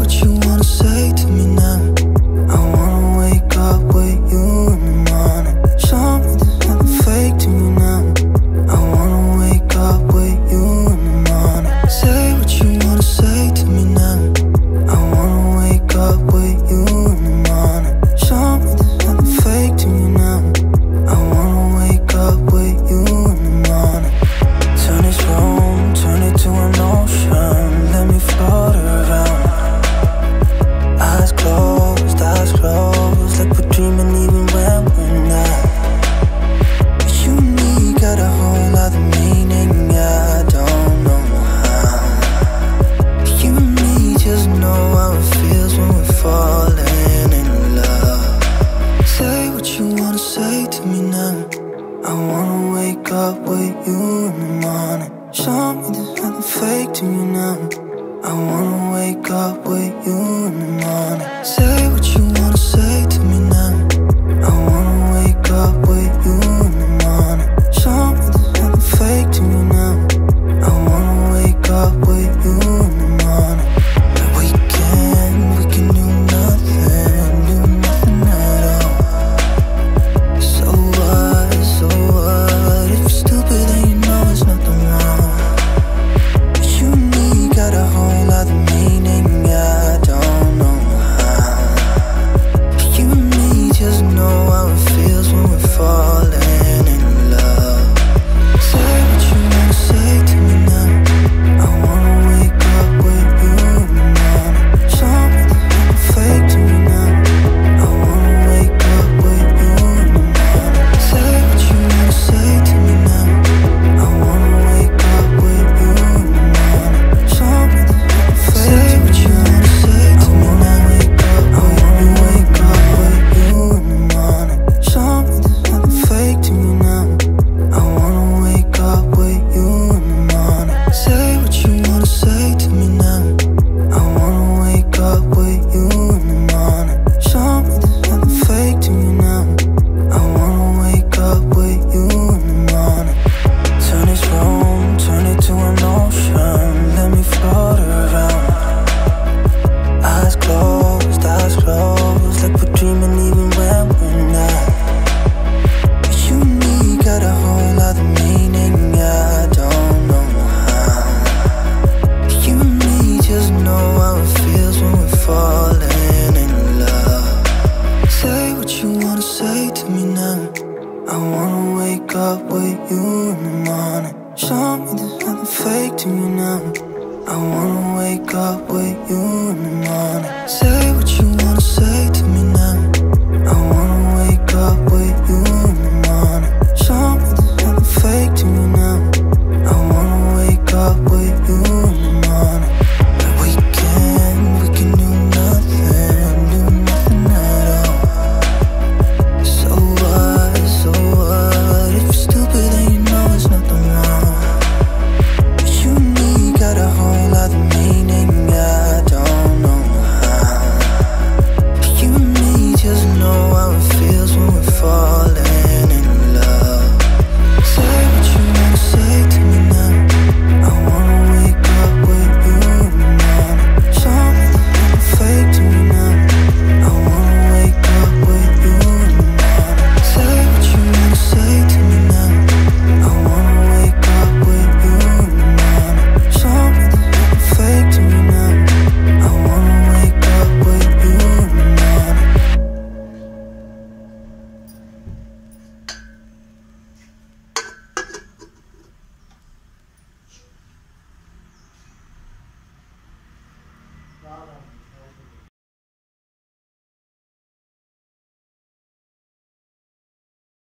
what you wanna say to me now. I wanna wake up with you in the morning. Show me there's nothing fake to me now. I wanna wake up with you in the morning. Say what you wanna say to me now. I wanna wake up with you in the morning. Show me there's nothing fake to me now. I wanna wake up with you in the morning. Turn this room, turn it to an ocean. Let me float around. Eyes closed, like we're dreaming even when we're not. You and me got a whole other meaning, I don't know how. You and me just know how it feels when we're falling in love. Say what you wanna say to me now. I wanna wake up with you in the morning. Show me there's nothing fake to me now. I wanna wake up with you in the morning. Say what you wanna say to me now. I wanna wake up with you in the morning. Show me there's nothing fake to me now. I wanna wake up with you in the morning. We can do nothing at all. So what, if you're stupid then you know there's nothing wrong. But you and me got a whole other meaning, I don't know how. But you and me just know how it feels when we're falling in love. Say what you wanna say to me now. I wanna wake up with you in the morning. Show me there's nothing fake to me now. I wanna wake up with you in the morning. Say what you wanna say to me now. I wanna wake up with you in the morning. Show me there's nothing fake to me. Say what you wanna say to me now. I wanna wake up with you in the morning. Show me there's nothing fake to me now. I wanna wake up with you in the morning. Say what you wanna say to me now. I wanna wake up with you in the morning. Show me there's nothing fake to me now. I wanna wake up with you in the morning. Turn this room, turn it to an ocean. Let me float around. Eyes closed, like we're dreaming even when we're not. But you and me got a whole other meaning, I don't know how. But you and me just know how it feels when we're falling in love. Say what you wanna say to me now. I wanna wake up with you in the morning. Show me there's nothing fake to me now. I wanna wake up with you in the morning. Say what you wanna say to me now. I wanna